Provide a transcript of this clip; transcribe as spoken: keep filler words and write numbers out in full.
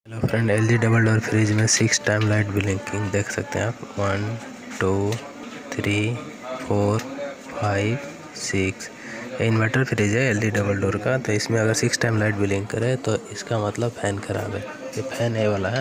Hello friend, L G double door fridge में six time light blinking देख सकते हैं आप। One two three four five six. Inverter fridge है L G double door का, तो इसमें अगर सिक्स टाइम लाइट ब्लिंक करे तो इसका मतलब फ़ैन ख़राब है। ये फ़ैन है वाला है।